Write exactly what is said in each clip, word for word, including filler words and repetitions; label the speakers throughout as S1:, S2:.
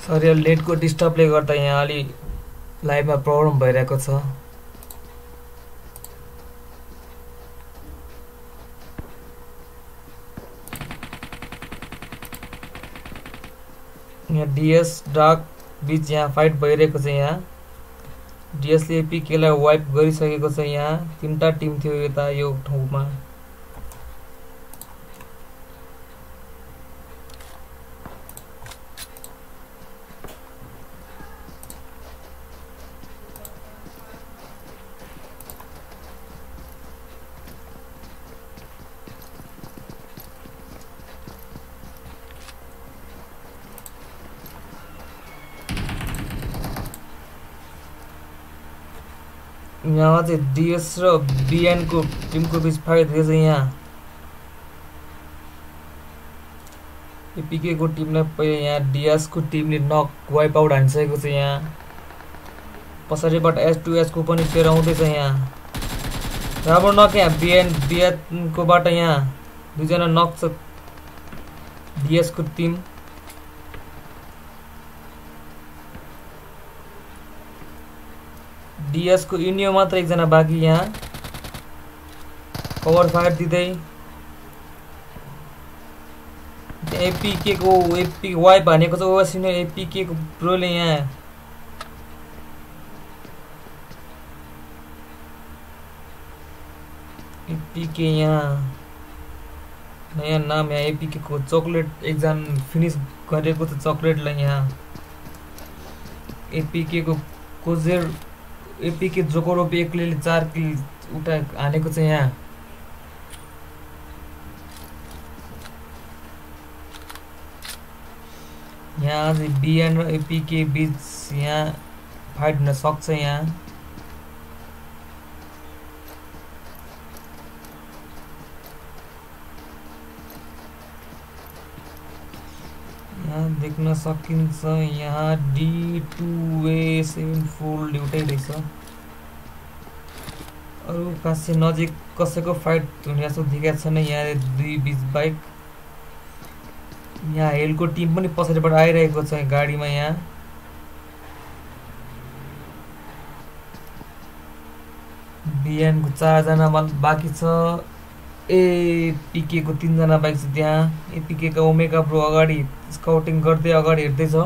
S1: Sir यो नेटको डिस्टर्बले गर्दा यहाँ अलि लाइभमा प्रब्लम भइरहेको छ। यहाँ डीएस डार्क बीच यहाँ फाइट भइरहेको छ। यहाँ डीएसले एपीकेलाई वाइप गरिसकेको छ। यहाँ तीनटा टिम थियो यता यो ठाउँमा। यहाँ चाहिँ डीएस र बीएन को टीम को बीच फाइट हुँदैछ। यहाँ एपीके को टिमले पहिले यहाँ डीएस को टिमले नक वाइप आउट हानिसकेको छ। यहाँ पछाडिबाट एस टू एस को पनि प्लेयर आउँदैछ। यहाँ राम्रो नक यहाँ बीएन बीएन को बाट यहाँ दुईजना नक छ डीएस को टिम। डीएस को इनियो मात्र एकजना बाँकी। यहाँ कभर फायर दिँदै एपीके को एपी वाइप हानेको छ। ओसिनो एपीके को प्रोले यहाँ एपीके यहाँ नयाँ नाम यहाँ एपीके को चॉकलेट एकजना फिनिश गरेको छ चॉकलेटलाई। यहाँ एपीके को कोजेर एपीके जोकोरो बेकले चार किल उठा हानेको छ। यहाँ यहाँ आज बीएन र एपीके बीच यहाँ फाइट हुन सक्छ। यहाँ यहाँ देख्न सकिन्छ। यहाँ D two A seven fold एउटै रहेछ। अरू खासै नजिक कसैको फाइट हुने जस्तो देखाएको छैन। यहाँ दुई बीच बाइक यहाँ हेलको टिम पनि पछाडिबाट आइरहेको छ गाडीमा। यहाँ बीएन को चारजना बाँकी छ। एपीके को तीनजना बाइक छ। त्यहाँ एपीके का ओमेगा प्रो अगाडि स्काउटिङ गर्दै अगाडि हेर्दैछ।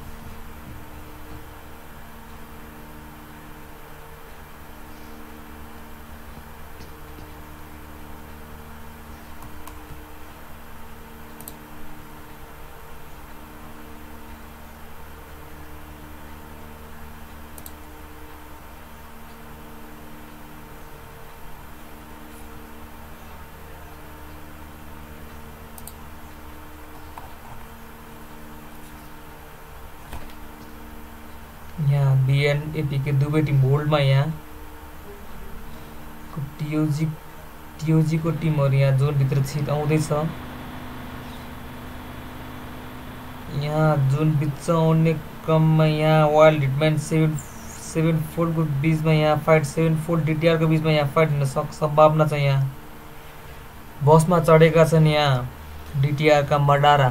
S1: यहाँ बीएन एपीके दुवै टिम होल्डमा। यहाँ टिओजी टिओजी को टिमहरु यहाँ जोन भित्र छिट आउँदैछ। यहाँ जोन भित्र आउने क्रममा यहाँ wild hitman seven seven four को बीचमा यहाँ फाइट सेभेन फोर डीटीआर को बीचमा यहाँ फाइट हुन सक्छ सम्भावना छ। यहाँ बसमा चढेका छन् यहाँ डीटीआर का मडारा।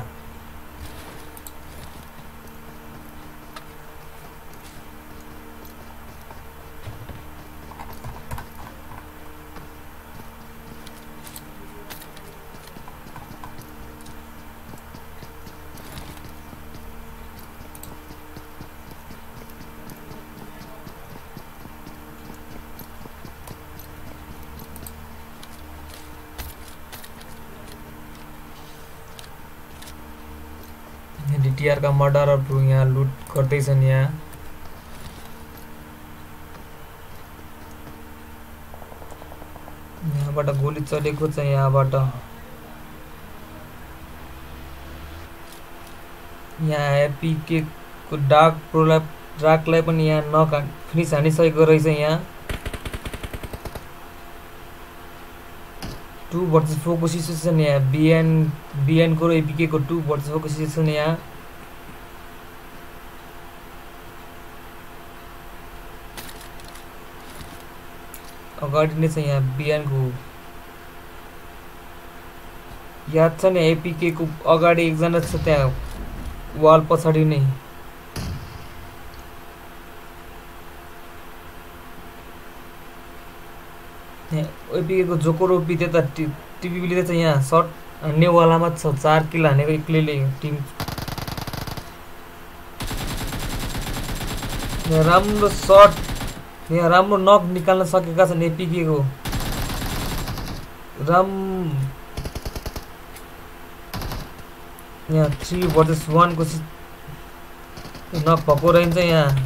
S1: डीटीआर का मर्डरहरु यहाँ लुट गर्दैछन्। यहाँ यहाँबाट गोली चलेको छ। यहाँबाट यहाँ एपीके को डार्क प्रोलाई डार्कलाई पनि यहाँ नक फिनिस हानिसकेको रहेछ। यहाँ टू वर्सेस फोर को सिचुएसन। यहाँ बीएन बीएन को र एपीके को टू वर्सेस फोर को सिचुएसन। यहाँ अगाडि नै छ। यहाँ बीएन को याद छ नि एपीके को अगाडि एकजना छ त्यहाँ वाल पछाडि नै एपी को जोकर ओपी त्यता टिपीले चाहिँ यहाँ सर्ट हान्नेवालामा छ, चार किल हानेको एक्लैले टिम। यहाँ राम्रो सर्ट, यहाँ राम्रो नक निकाल्न सकेका छन् एपीके को। राम यहाँ थ्री भर्सेस वन को नक भएको रहन्छ। यहाँ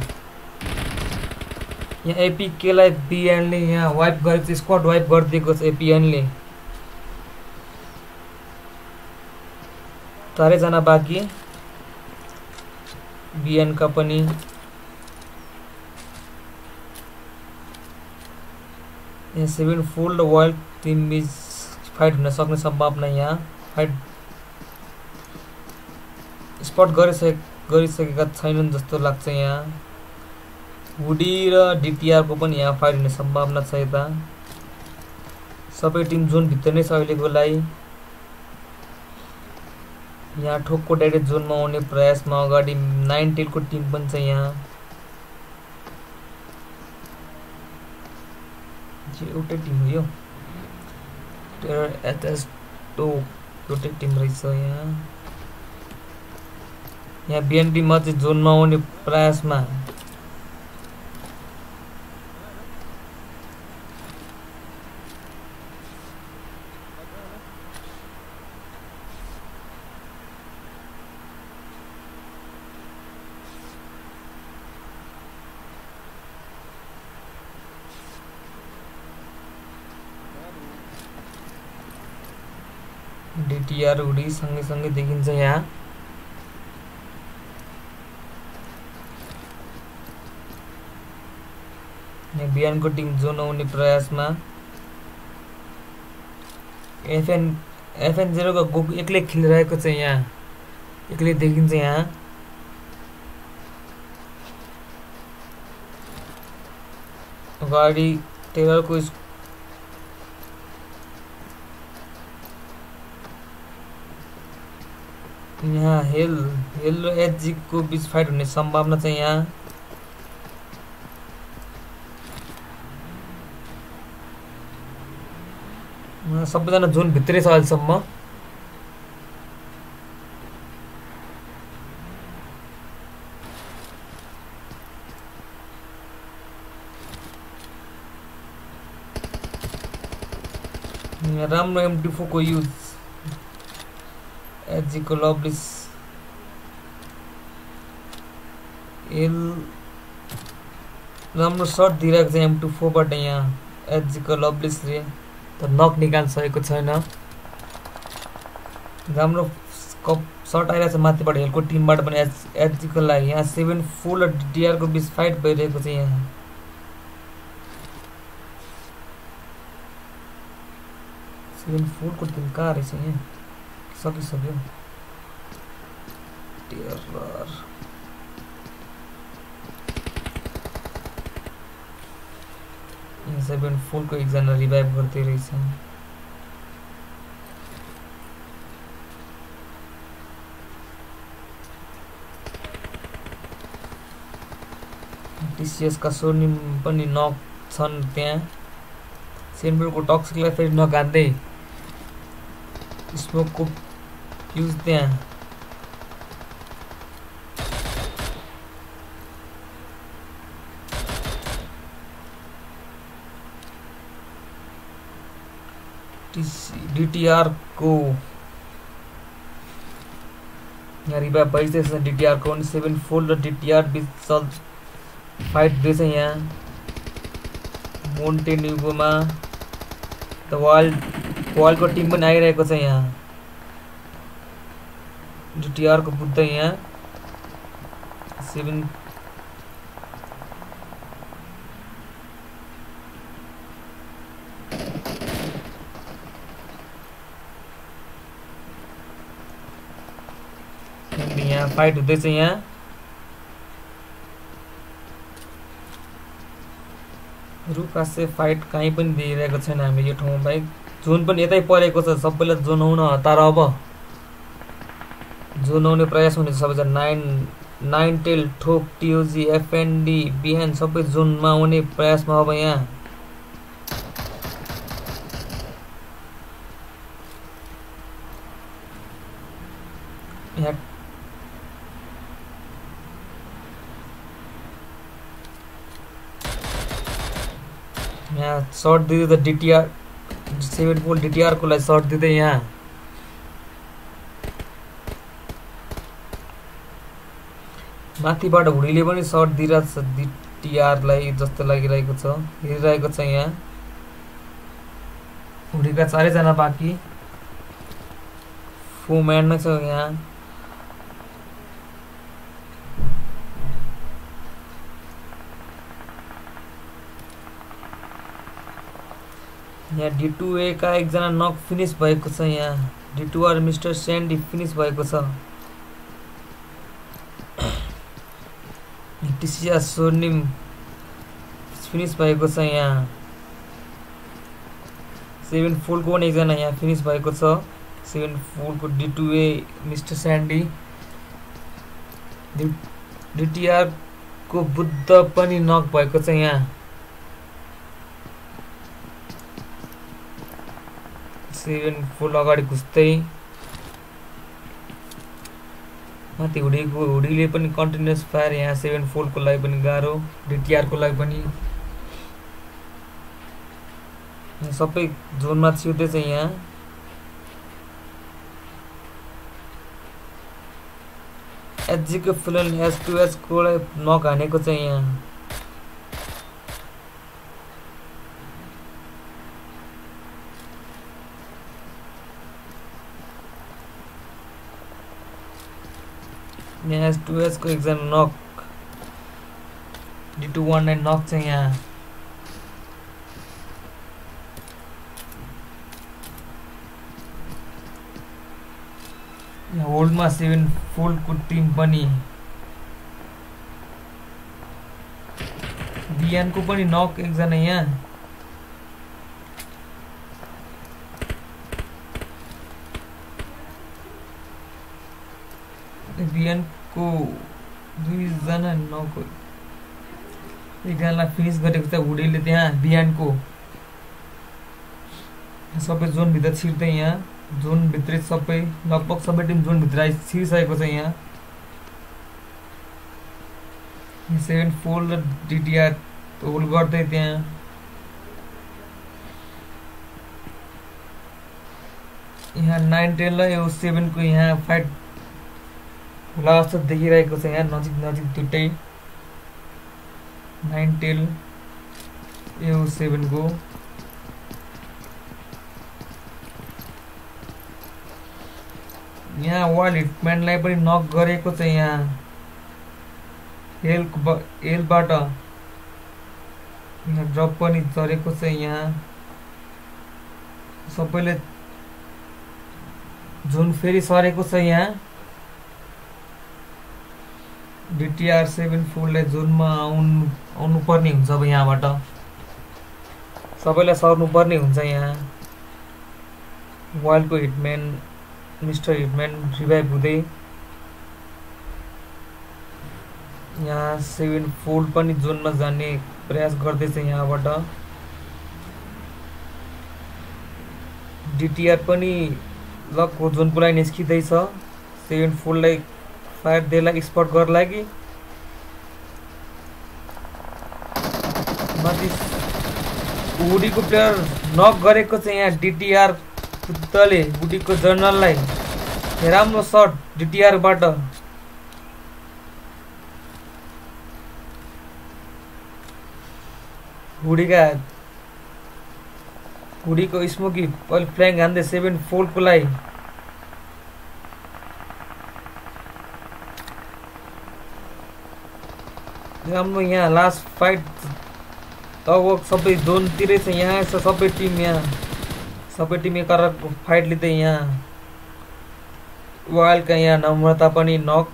S1: यहाँ एपीकेलाई बिएनले यहाँ वाइप गरेको, स्क्वाड वाइप गरिदिएको छ एपीएनले। चारैजना बाँकी बिएनका पनि। यहाँ सेभेन फोल्ड वाइल्ड टिम बीच फाइट हुन सक्ने सम्भावना। यहाँ फाइट स्पट गरिसके गरिसकेका छैनन् जस्तो लाग्छ। यहाँ वुडी र डिटिआर को पनि यहाँ फाइट हुने सम्भावना छ। यता सबै टिम जोन भित्र नै छ अहिलेको लागि। यहाँ ठोकको डाइरेक्ट जोनमा आउने प्रयासमा अगाडि नाइन टेल को टिम पनि छ। यहाँ एउटै टिम हो यो, टेरर एचएस टो एउटै टिम रहेछ। यहाँ यहाँ बिएन टिममा चाहिँ जोनमा आउने प्रयासमा। डिटिआर उडी सँगै सँगै देखिन्छ। यहाँ यहाँ बिहान को टिम जोन आउने प्रयासमा। एफएन एफएन जेरो का गोक एक्लै खेलिरहेको छ। यहाँ एक्लै देखिन्छ। यहाँ अगाडि टेलरको यहाँ हेल हेल र एचजी को बीच फाइट हुने सम्भावना छ। यहाँ सबैजना जोन भित्रै छ अहिलेसम्म। राम्रो एम टी फोर को युज एचजी को लवलिस एल राम्रो सर्ट दिइरहेको छ एम टू फोर बाट। यहाँ एचजी को लवलिसले तर नक निकाल्न सकेको छैन। राम्रो कप सर्ट आइरहेको छ माथिबाट हेलको टिमबाट पनि एच एचजी को लागि। यहाँ सेभेन फोर र डिआर को बीच फाइट भइरहेको छ। यहाँ सेभेन फोर को टिम कहाँ रहेछ? यहाँ सकिसक्यो। टेरर सेभेन फोर को एकजना रिभाइभ गर्दै रहेछ। टीसीएस का सोर्निम पनि नक छन्। त्यहाँ सेनबुल को टक्सिकलाई फेरि नगान्दै स्मोक को युज त्यहाँ डीटीआर को यहाँ रिभाइभ भइसकेको छ। डीटीआर को सेभेन फोर र डीटीआर बीच चल फाइट हुँदैछ। यहाँ मोन्टेन युगोमा द वाइल्ड वाइल्ड को टिम पनि आइरहेको छ। यहाँ डीटीआर को बुद्ध यहाँ सेभेन यहाँ फाइट हुँदैछ। यहाँ रुकासे फाइट कहीँ पनि दिइरहेको छैन हामी यो ठाउँमा भाइ। जोन पनि यतै परेको छ। सबैलाई जोन आउन हतार। अब जोन आउने प्रयास हुने सबैजना नाइन नाइन टेल ठोक टिओजी एफएनडी बिहान सबै जोनमा आउने प्रयासमा। अब यहाँ यहाँ यहाँ सर्ट दिँदै त डिटिआर सेभेन फोल्ड डिटिआर को लागि सर्ट दिँदै यहाँ माथिबाट हुडीले पनि सर्ट दिइरहेको छ डिटिआर लाई जस्तो लागिरहेको छ हेरिरहेको छ यहाँ हुडीका चारै जना बाँकी फोम्यान नै छ यहाँ यहाँ डी टू ए का एकजना नक फिनिश भएको छ यहाँ D two R mister Sandy finish भएको छ टीसीआर स्वर्णिम फिनिश भएको छ यहाँ सेभेन फोल्ड को पनि एकजना यहाँ फिनिश भएको छ सेभेन फोल्ड को D two A mister Sandy DTR को बुद्ध पनि नक भएको छ यहाँ सेभेन फोल्ड अगाडि घुस्दै माथि हुडीको हुडीले पनि कन्टिन्युअस फायर यहाँ सेभेन फोल्ड को लागि पनि गाह्रो डिटिआर को लागि पनि सबै जोनमा छिर्दैछ यहाँ एचजीको फिलन एस टू एच को नक हानेको छ यहाँ यहाँ एस टू एच को एकजना knock D two one nine knock छ यहाँ होल्डमा सेभेन फोल्ड को टिम पनि बियान को पनि नक एकजना यहाँ बियान को दुईजना नक एकजनालाई फिनिश गरेको छ हुडीले त्यहाँ बियान को सबै जोन भित्र छिर्दै यहाँ जोन भित्रै सबै लगभग सबै टिम जोन भित्र आइ छिरिसकेको छ यहाँ सेभेन फोल्ड र डिटिआर होल्ड गर्दै त्यहाँ यहाँ नाइन टेन र यो सेभेन को यहाँ फाइट होला जस्तो देखिरहेको छ यहाँ नजिक नजिक दुइटै नाइन टेल यो सेभेन को यहाँ वाइल्ड हिटम्यानलाई पनि नक गरेको छ यहाँ हेल हेलबाट यहाँ ड्रप पनि चरेको छ यहाँ सबैले जोन फेरि सरेको छ यहाँ डिटिआर सेभेन फोल्डलाई जोनमा आउनु आउनु पर्ने हुन्छ अब यहाँबाट सबैलाई सर्नु पर्ने हुन्छ यहाँ वाइल्डको हिटम्यान मिस्टर हिटम्यान रिभाइभ हुँदै यहाँ सेभेन फोल्ड पनि जोनमा जाने प्रयास गर्दैछ यहाँबाट डिटिआर पनि लगको जोनको लागि निस्किँदैछ सेभेन फोल्डलाई फायर देला स्पट गर्न लागि माथि हुडीको प्लेयर नक गरेको छ यहाँ डिटिआर बुद्धले हुडीको जर्नललाई राम्रो शट डिटिआरबाट हुडीका हुडीको स्मोकी पहिले फ्ल्याङ्क हान्दै सेभेन फोल्डको लागि राम्रो यहाँ लास्ट फाइट लगभग सबै जोनतिरै छ यहाँ छ सबै टिम यहाँ सबै टिम एकअर्काको फाइट लिँदै यहाँ वाइल्डका यहाँ नम्रता पनि नक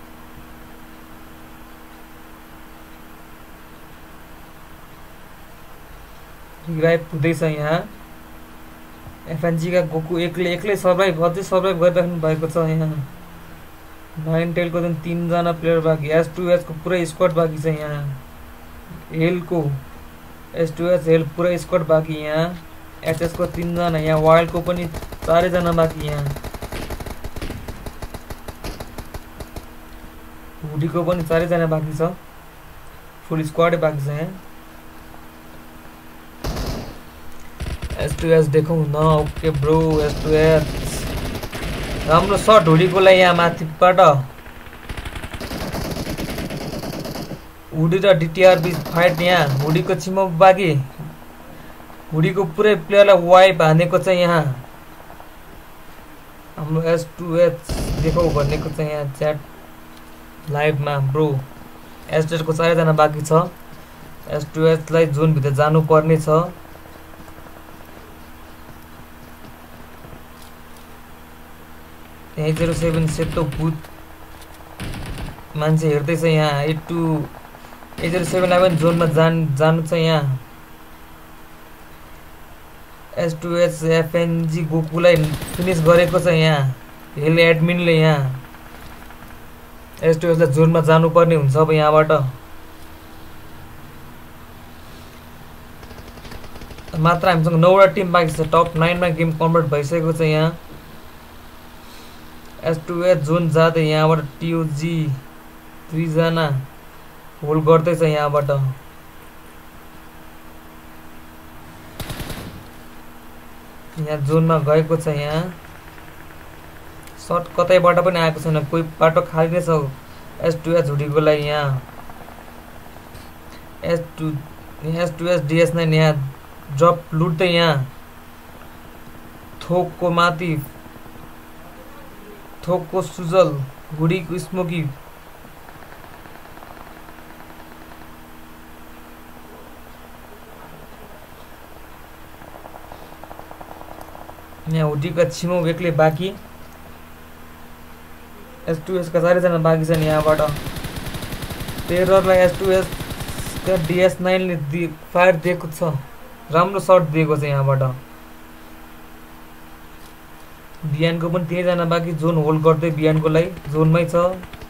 S1: रिभाइभ हुँदैछ यहाँ एफएनजीका गोकु एक्लै एक्लै सर्भाइभ अझै सर्भाइभ गरिराख्नु भएको छ यहाँ नाइन टेलको जुन तीनजना प्लेयर बाँकी एस टू एच को पुरै स्क्वाड बाँकी छ यहाँ हेलको एस टू एच हेल पुरै स्क्वाड बाँकी यहाँ एचएस को तीनजना यहाँ वाइल्ड को पनि चारैजना बाँकी यहाँ हुडीको पनि चारैजना बाँकी छ, फुल स्क्वाडै बाँकी छ यहाँ। एस टू एस देखौँ न। Okay bro, S two S राम्रो सर्ट हुडीको लागि यहाँ माथिबाट। हुडी र डिटिआर बीच फाइट यहाँ। हुडीको छिमक बाँकी, हुडीको पुरै प्लेयरलाई वाइप हानेको छ यहाँ हाम्रो एस टू एस देखौ भनेको छ यहाँ च्याट लाइभमा ब्रो। एस टू एस को चारैजना बाँकी छ। एस टू एस लाई जोन भित्र जानु पर्ने छ। एट जीरो सेवन सेतो भूत मान्छे हेर्दैछ यहाँ। एट टू एट जीरो सेभेनलाई पनि जोनमा जान जानु छ यहाँ। एस टू एस एफएनजी गोकुलाई फिनिस गरेको छ यहाँ हेल एडमिनले यहाँ। एस टू एसलाई जोनमा जानुपर्ने हुन्छ अब यहाँबाट। मात्र हामीसँग नौवटा टिम बाँकी छ। टप नाइनमा गेम कम्प्लिट भइसकेको छ यहाँ। एस टू एस जोन जाँदै यहाँबाट टिओजी दुईजना होल्ड गर्दैछ यहाँबाट। यहाँ जोनमा गएको छ यहाँ। सर्ट कतैबाट पनि आएको छैन, कोही बाटो खाली नै छ एस टू एस हुडीको लागि यहाँ। S two S two S DS nine यहाँ ड्रप लुट्दै यहाँ थोकको माथि थोकको सुजल हुडीको स्मोकी। यहाँ हुडीका छिमौ एक्लै बाँकी। एस टू एस का चारैजना बाँकी छन् यहाँबाट। टेररलाई एस टू एस का डिएस नाइनले दि फायर दिएको छ, राम्रो सर्ट दिएको छ यहाँबाट। बिहानको पनि तीनजना बाँकी जोन होल्ड गर्दै बिहानको लागि जोनमै छ।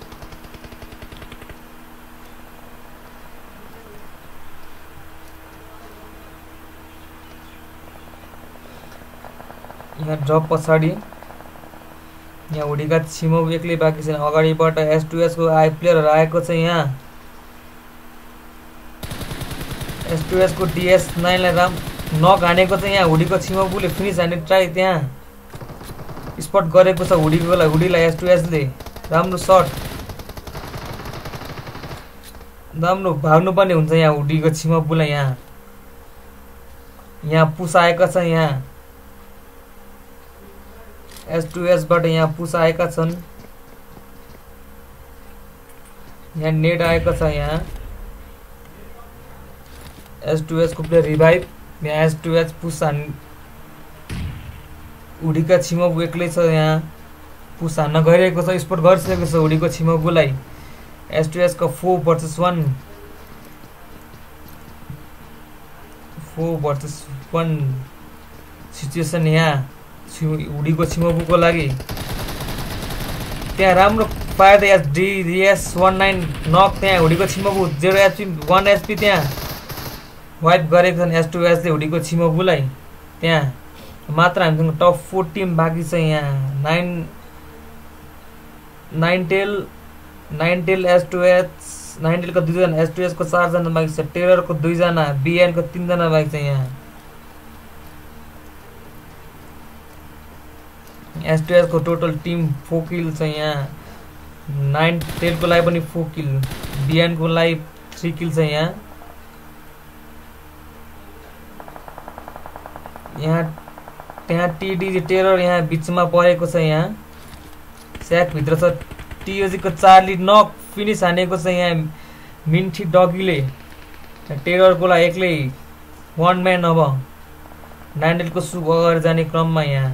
S1: यहाँ ड्रप पछाडि यहाँ हुडीका छिमौ एक्लै बाँकी छैन। अगाडिबाट एस टू एस को आइ प्लेयरहरू आएको छ यहाँ। एस टू एस को डिएस नाइनलाई राम नक हानेको छ यहाँ। हुडीको छिमौले फिनिस हाने ट्राई त्यहाँ स्पट गरेको छ हुडीको लागि। हुडीलाई एस टू एसले राम्रो सर्ट, राम्रो भाग्नुपर्ने हुन्छ यहाँ हुडीको छिमौलाई। यहाँ यहाँ पुस आएका छ यहाँ। एस टू एस बाट यहाँ पुस आएका छन्। यहाँ नेट आएको छ यहाँ। एस टू एस को प्लेयर रिभाइभ। यहाँ एस टू एस पुस हान् हुडीका छिमौ एक्लै छ यहाँ। पुस हान्न गइरहेको छ, स्पोर्ट गरिसकेको छ हुडीको छिमौलाई। एस टू एस को four versus one four versus one situation यहाँ हुडीको छिमौको लागि। त्यहाँ राम्रो fire S DS one nine knock त्यहाँ हुडीको छिमौको जेरो एचपी वान एचपी त्यहाँ वाइप गरेको छन् एस टू एसले हुडीको छिमौलाई। त्यहाँ मात्र हामीसँग टप फोर टिम बाँकी छ यहाँ। Nine nine tail nine tail S two S nine टेलको दुईजना, एस टू एस को चारजना बाँकी छ, टेलरको दुईजना, बिएनको तीनजना बाँकी छ यहाँ। एस टू एस को टोटल टिम फोर किल छ यहाँ। नाइन टेल को लागि पनि फोर किल, बिएन को लागि थ्री किल छ यहाँ। यहाँ त्यहाँ टिडी टेरर यहाँ बिचमा परेको छ यहाँ। स्याक भित्र छ। टिओजी को चार्ली नक फिनिस हानेको छ यहाँ मिन्ठी डगीले। टेरर को लागि एक्लै वान म्यान। अब नाइन टेल को सुप अगाडि जाने क्रममा यहाँ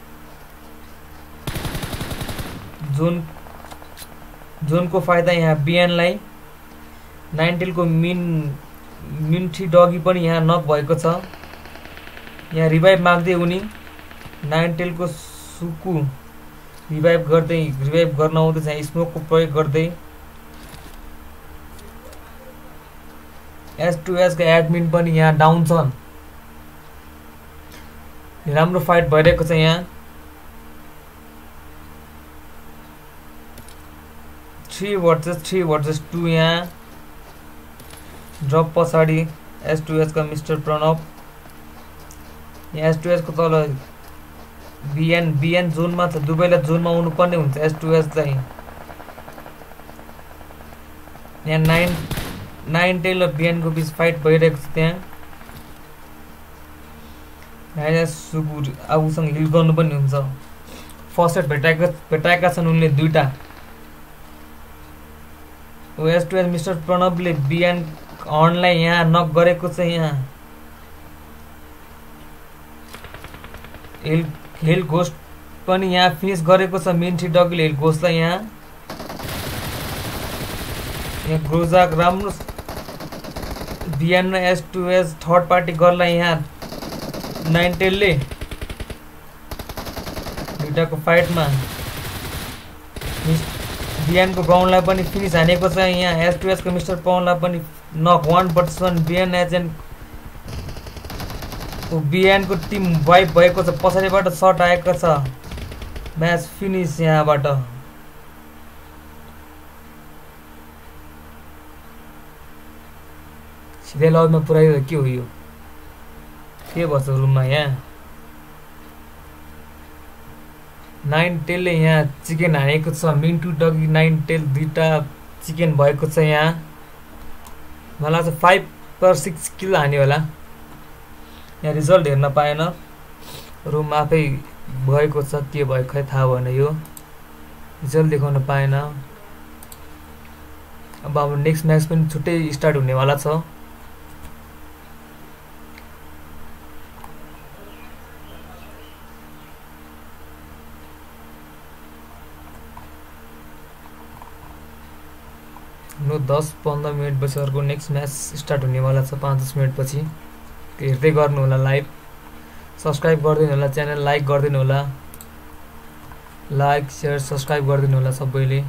S1: जोन जोनको फाइदा यहाँ बिएनलाई। नाइन टेल को मिन मिन्ठी डगी पनि यहाँ नक भएको छ। यहाँ रिभाइभ माग्दै उनी नाइन टेल को सुकु रिभाइभ गर्दै रिभाइभ गर्न आउँदैछ यहाँ स्मोक को प्रयोग गर्दै। एस टू एस का एडमिन पनि यहाँ डाउन छन्। राम्रो फाइट भइरहेको छ यहाँ। Three versus three versus two यहाँ ड्रप पछाडि एस टू एस का मिस्टर प्रणव। यहाँ एस टू एस को तल बिएन बिएन जोनमा छ, दुवैलाई जोनमा आउनुपर्ने हुन्छ एस टू एस चाहिँ। यहाँ नाइन नाइन टेल र बिएन को बीच फाइट भइरहेको छ। त्यहाँ यहाँ सुगुर आफूसँग हिल गर्नु पनि हुन्छ। फर्स्ट एड भेटाएका भेटाएका छन् उनले दुईटा। एस टू एस मिस्टर प्रणवले बिएन हर्नलाई यहाँ नक गरेको छ। यहाँ हिल हिल घोस्ट पनि यहाँ फिनिस गरेको छ। मिन्टी डगीले हिल घोस्टलाई यहाँ यहाँ ग्रोजाक राम्रो बिएन र S two S third party गर्नलाई यहाँ नाइन टेलले दुईटाको फाइटमा बिएन को ग्राउन्डलाई पनि फिनिस हानेको छ। यहाँ एस टू एस को मिस्टर पवनलाई पनि knock one versus one BN agent BN को टिम वाइप भएको छ। पछाडिबाट सर्ट आएको छ। म्याच फिनिस यहाँबाट। सिधै लबमा पुऱ्यायो। के हो यो? के भन्छ रुममा? यहाँ नाइन टेलले यहाँ चिकन हानेको छ। मिन्टु डगी नाइन टेल दुईटा चिकन भएको छ। यहाँ मलाई लाग्छ फाइभ पर सिक्स किल हान्यो होला। यहाँ रिजल्ट हेर्न पाएन। रुम आफै भएको छ। के भयो खै थाहा भएन। यो रिजल्ट देखाउन पाएन। अब हाम्रो नेक्स्ट म्याच पनि छुट्टै स्टार्ट हुनेवाला छ। नो दस पन्ध्र मिनट पछि अर्को नेक्स्ट म्याच स्टार्ट हुनेवाला छ। पाँच दस मिनट पछि हेर्दै गर्नु होला। लाइभ सब्सक्राइब गरिदिनु होला। च्यानल लाइक गरिदिनु होला। लाइक सेयर सब्सक्राइब गरिदिनु होला सबैले।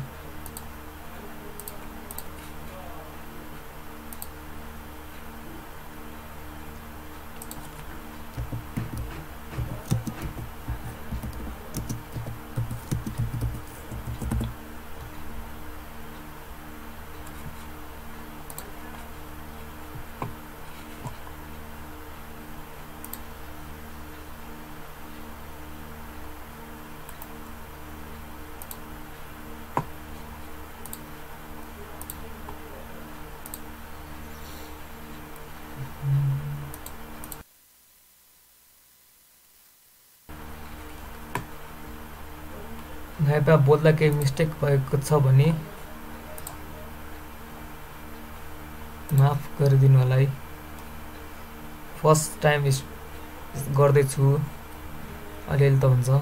S1: भाइपा बोल्दा केही मिस्टेक भएको छ भने माफ गरिदिनु होला है। फर्स्ट टाइम गर्दैछु। अलिअलि त हुन्छ।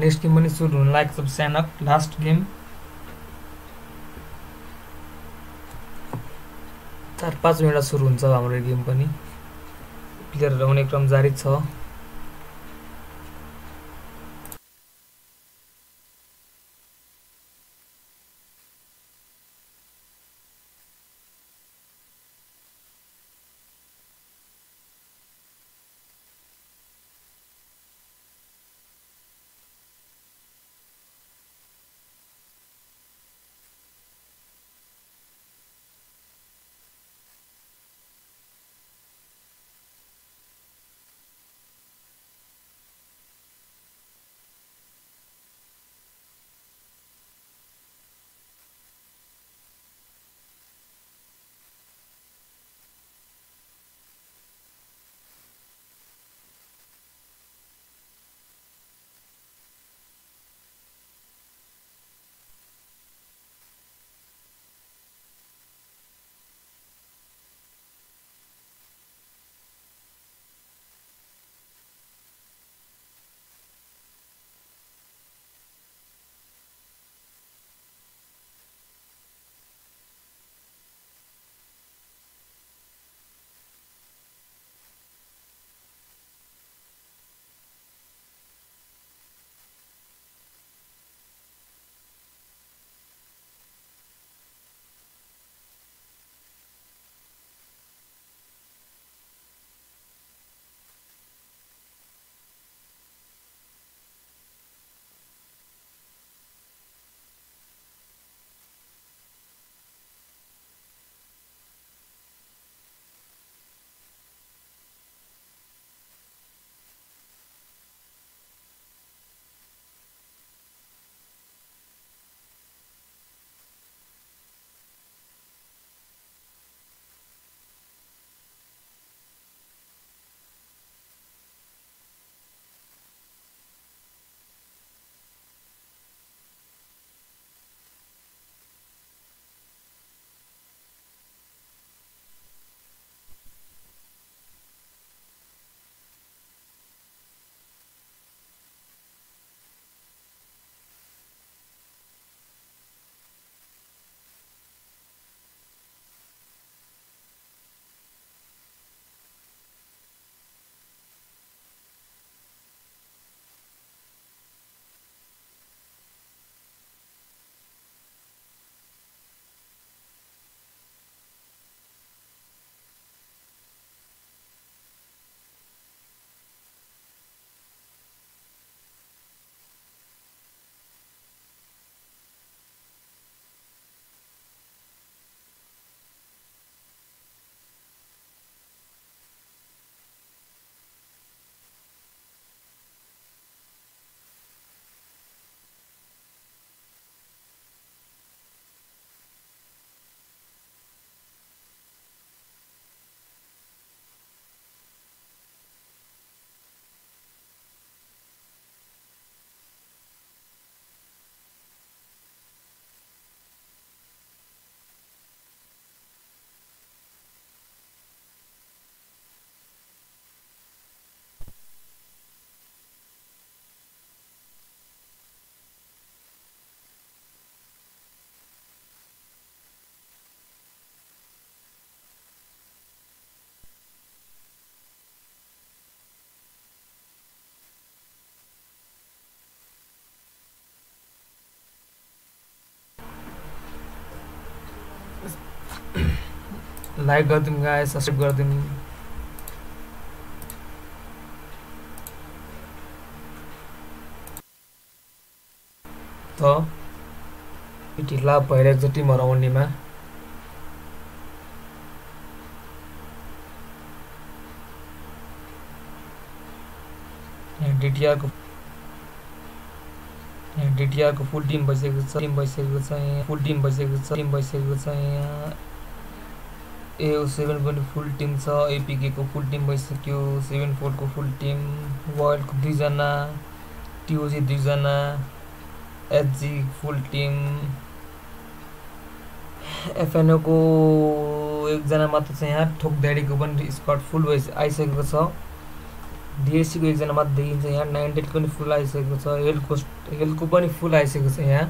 S1: नेक्स्ट गेम पनि सुरु हुन लागेको छ सानक लास्ट गेम चार पाँच मिनट सुरु हुन्छ हाम्रो गेम पनि प्लेयरहरु आउने क्रम जारी छ लाइक गरिदिनु गाइस सब्स्क्राइब गरिदिनु त ढिला भइरहेको छ टिमहरु आउनेमा डीटीआर को डीटीआर को फुल टिम भइसकेको छ टिम भइसकेको छ यहाँ फुल टिम भइसकेको छ टिम भइसकेको छ यहाँ ए सेभेन पनि फुल टिम छ एपीके को फुल टिम भइसक्यो सेभेन फोर को फुल टिम वर्ल्ड को दुई जना टीओजी दुई जना एचजी फुल टिम एफएनओ को एक जना मात्र छ यहाँ ठोक दैडीको पनि स्क्वाड फुल भइ आइसकेको छ डिएससी को एकजना मात्र देखिन्छ यहाँ। नाइन टेल पनि फुल आइसकेको छ, हेल्थको हेल्थको पनि फुल आइसकेको छ यहाँ।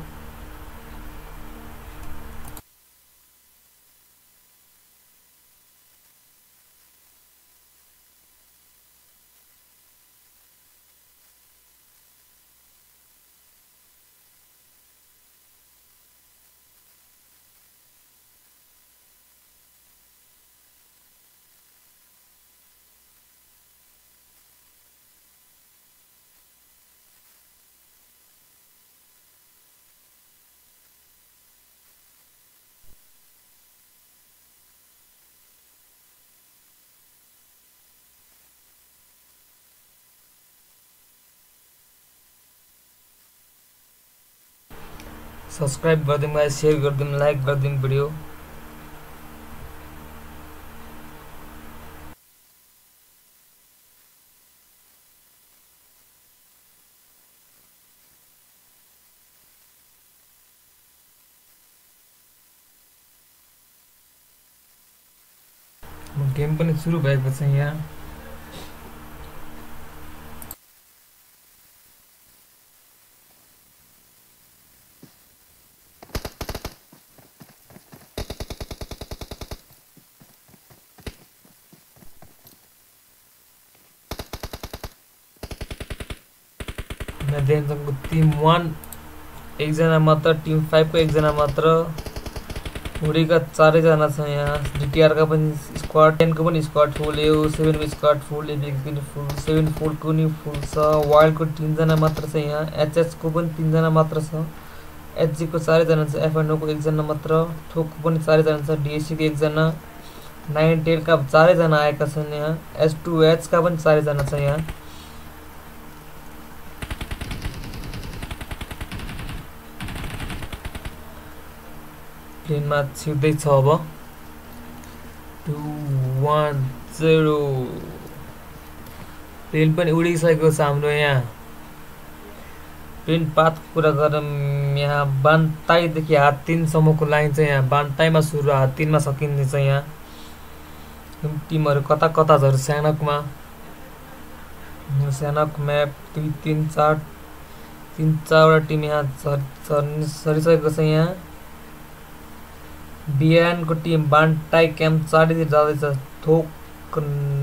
S1: सब्सक्राइब गरिदिउँ गाइस, शेयर गरिदिउँ, लाइक गरिदिउँ भिडियो। गेम पनि सुरु भएको छ यहाँ। देख्नु टिम वन एकजना मात्र, टिम फाइभ को एकजना मात्र, हुडीका चारैजना छ यहाँ। डिटिआर का पनि स्क्वाड, टेन को पनि स्क्वाड फुल, यो सेभेन को स्क्वाड फुल, एबीको पनि फुल, सेभेन फोर को पनि फुल छ। वाइल्ड को तीनजना मात्र छ यहाँ। एचएच को पनि तीनजना मात्र छ। एचजी को चारैजना छ। एफएनओ को एकजना मात्र, ठोक को पनि चारैजना छ। डिएससी को एकजना, नाइन टेल का चारैजना आएका छन् यहाँ। एस टू एच का पनि चारैजना छ यहाँ। प्लेनमा छिर्दैछ अब। टू वन जेरो प्लेन पनि उडिसकेको छ हाम्रो यहाँ। प्लेन पाथको कुरा गरौँ, यहाँ बान्ताईदेखि हात तिनसम्मको लाइन चाहिँ यहाँ बान्ताईमा सुरु, हात तिनमा सकिन्छ यहाँ। टिमहरू कता कता झर्छ सानकमा, सानक म्याप दुई तिन चार तिन चारवटा टिम यहाँ सरिसकेको छ यहाँ। बिहान को टिम बान्टाई क्याम्प चारैतिर जाँदैछ। थोक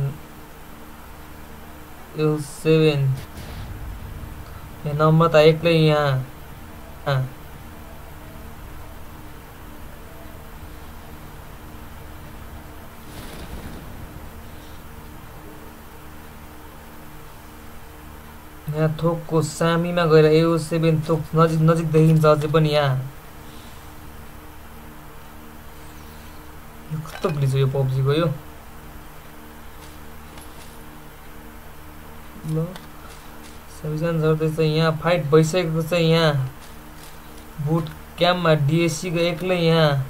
S1: यो सेभेन यहाँ नम्बर त एक्लै यहाँ। यहाँ थोकको सामीमा गएर यो सेभेन थोक नजिक नजिक देखिन्छ अझै पनि यहाँ। कस्तो ग्लिच हो यो पब्जी को यो। ल सबैजना झर्दैछ यहाँ। फाइट भइसकेको छ यहाँ बुट क्याम्पमा। डिएससी को एक्लै यहाँ।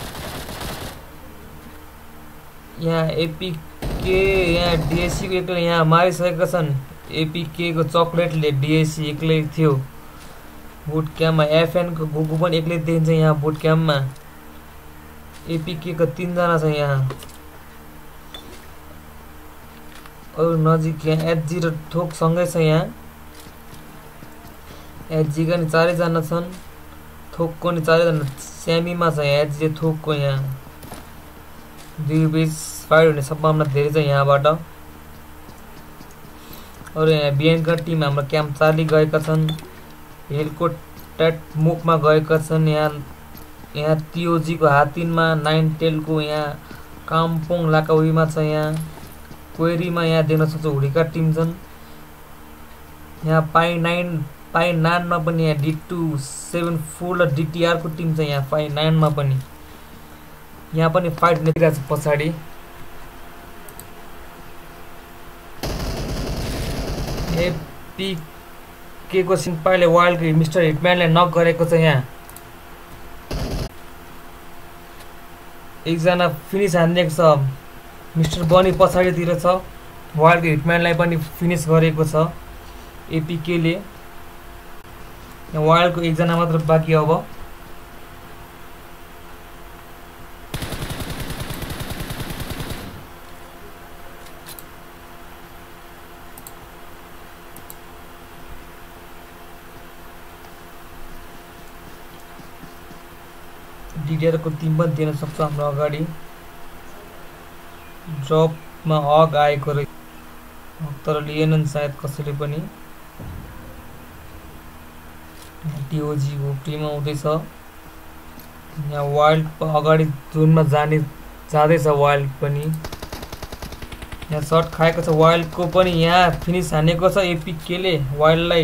S1: यहाँ एपीके यहाँ डिएससी को एक्लै यहाँ मारिसकेका छन्। एपीके को चकलेटले डिएससी एक्लै थियो बुट क्याम्पमा। एफएन को गुगु पनि एक्लै देखिन्छ यहाँ बुट क्याम्पमा। एपीके को तीनजना छ यहाँ। अरू नजिक यहाँ एचजी र थोक सँगै छ यहाँ। एचजी का नि चारैजना छन्, थोकको नि चारैजना स्यामीमा छ यहाँ। एचजी थोकको यहाँ दुई बीच फाइट हुने सम्भावना धेरै छ यहाँबाट। अरू यहाँ बिएनका टिम हाम्रो क्याम्प चार्ली गएका छन्। हेलको ट्याट मुखमा गएका छन् यहाँ। यहाँ टिओजी को हातिनमा, नाइन टेल को यहाँ काम्पोङ लाकाउरीमा छ यहाँ। क्वेरीमा यहाँ देख्न सक्छौँ हुडीका टिम छन् यहाँ। पाइ नाइन पाइ नाइनमा पनि यहाँ डी टू सेभेन फोर र डिटिआर को टिम छ यहाँ। पाइ नाइनमा पनि यहाँ पनि फाइट हुने छ पछाडि। एपीके को सिम्पाले वाइल्ड मिस्टर हिटम्यानले नक गरेको छ यहाँ। एकजना फिनिस हान्दिएको छ। मिस्टर बनी पछाडितिर छ। वाइल्ड हिटम्यानलाई पनि फिनिस गरेको छ एपीके ले। यहाँ वाइल्ड को एकजना मात्र बाँकी अब। डिडिआर को टिम पनि दिन सक्छ हाम्रो अगाडि ड्रपमा अग आएको रहेछ तर लिएनन् सायद कसैले पनि टिओजी को टिम आउँदैछ यहाँ वाइल्ड अगाडि जोनमा जाने जाँदैछ वाइल्ड पनि यहाँ सर्ट खाएको छ वाइल्ड को पनि यहाँ फिनिश हानेको छ एपिकेले वाइल्डलाई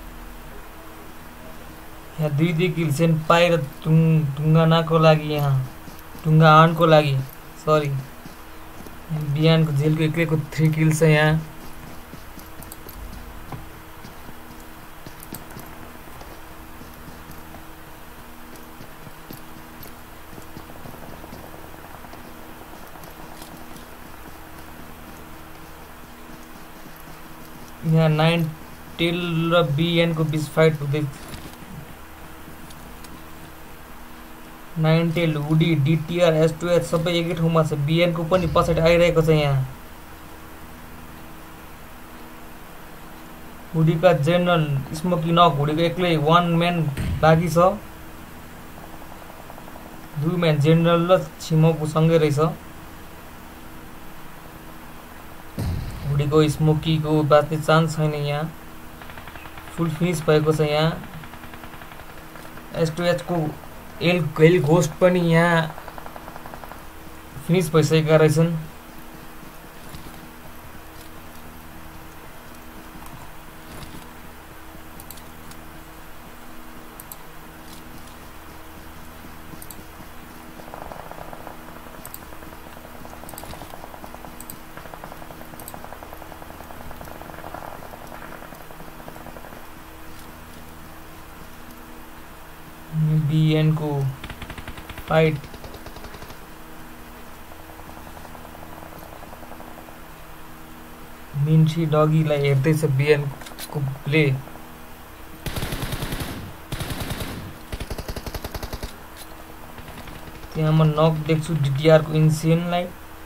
S1: यहाँ दुई दुई किल सेन पाएर ढुङ्गानाको लागि यहाँ ढुङ्गा आनको लागि सरी बिहानको जेलको एक्लैको थ्री किल छ यहाँ यहाँ नाइन टेल र बिएन को बीच फाइट हुँदै nine tail hoodie DTR S two H सबै एकै ठाउँमा छ बिएन को पनि पछाडि आइरहेको छ यहाँ हुडीका जेनरल स्मोकी नक हुडीको एक्लै वान म्यान बाँकी छ दुई म्यान जेनरल र छिमोकु सँगै रहेछ हुडीको स्मोकीको बाँच्ने चान्स छैन यहाँ फुल फिनिश भएको छ यहाँ एस टू एच को एल एल घोस्ट पनि यहाँ फिनिश भइसकेका रहेछन् बिएन को फाइट मिन्सी डगीलाई हेर्दैछ बिएन को प्ले त्यहाँ म नक देख्छु डिटिआर को इन्सेनलाई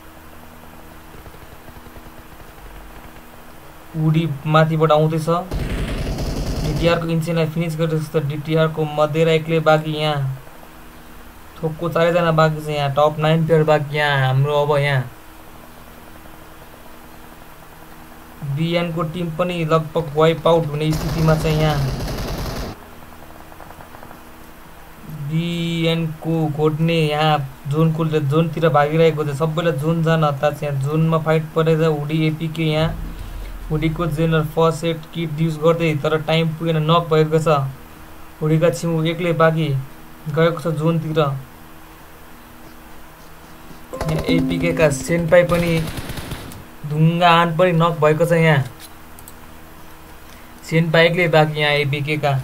S1: उडी माथिबाट आउँदैछ डिटिआर को इन्सेनलाई फिनिश गर्दैछ त डिटिआर को मध्येरा एक्लै बाँकी यहाँ थोकको चारैजना बाँकी छ यहाँ टप नाइन प्लेयर बाँकी यहाँ हाम्रो अब यहाँ बिएन को टिम पनि लगभग वाइप आउट हुने स्थितिमा छ यहाँ बिएन को घोट्ने यहाँ जोनको जोनतिर भागिरहेको छ सबैलाई जोन जान हतार छ यहाँ जोनमा फाइट परेर हुडी एपीके यहाँ हुडीको general first set kit use गर्दै तर टाइम पुगेन नक भएको छ हुडीका छिमु एक्लै बाँकी गएको छ जोनतिर यहाँ एपीके का सेनपाई पनि ढुङ्गा आन पनि नक भएको छ यहाँ सेनपाई एक्लै बाँकी यहाँ एपीके का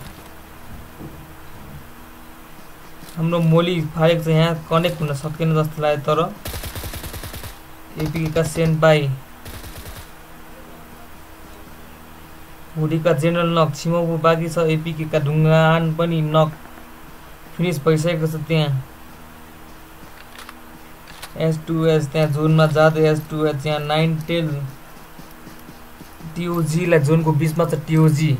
S1: हाम्रो मोली फालेको छ यहाँ कनेक्ट हुन सकेन जस्तो लाग्यो तर एपीके का सेनपाई हुडीका जेनरल नक छिमौको बाँकी छ एपीके का ढुङ्गान पनि नक फिनिश भइसकेको छ त्यहाँ एस टू एच त्यहाँ जोनमा जाँदै एस टू एच यहाँ नाइन टेल टिओजीलाई जोनको बिचमा छ टिओजी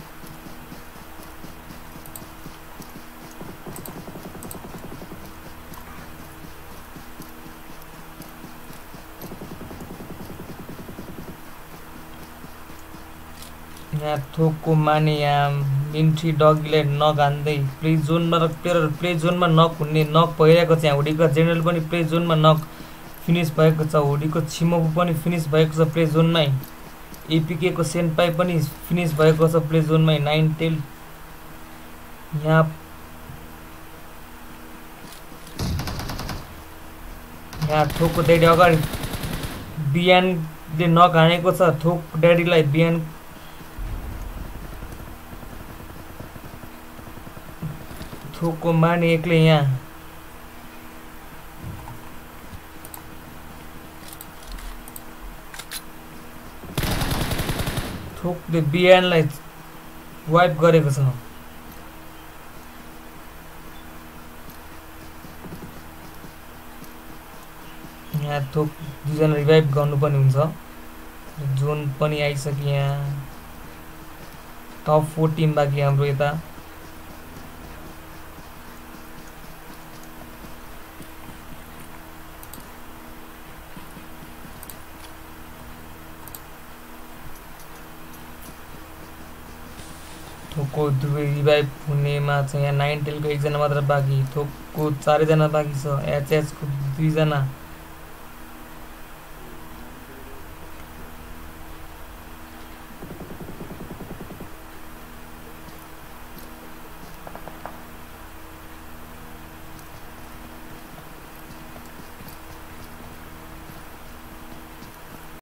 S1: यहाँ थोकको माने यहाँ मिन्ट्री डगीलाई नक हान्दै प्ले जोनमा र प्लेयर प्ले जोनमा नक हुने नक भइरहेको छ यहाँ हुडीको जेनरल पनि प्ले जोनमा नक फिनिश भएको छ हुडीको छिमोको पनि फिनिश भएको छ प्ले जोनमै एपीके को सेनपाई पनि फिनिश भएको छ प्ले जोनमै नाइन टेल यहाँ यहाँ थोकको ड्याडी अगाडि बियानले नक हानेको छ थोक ड्याडीलाई बियान थोकको माने एक्लै यहाँ थोकले बियानलाई वाइप गरेको छ यहाँ थोक दुईजना रिभाइभ गर्नु पनि हुन्छ जोन पनि आइसक्यो यहाँ टप फोर टिम बाँकी हाम्रो यता थोकको दुवै रिभाइभ हुनेमा छ। यहाँ नाइन टेलको एकजना मात्र बाँकी, थोकको चारैजना बाँकी छ, एचएचको दुईजना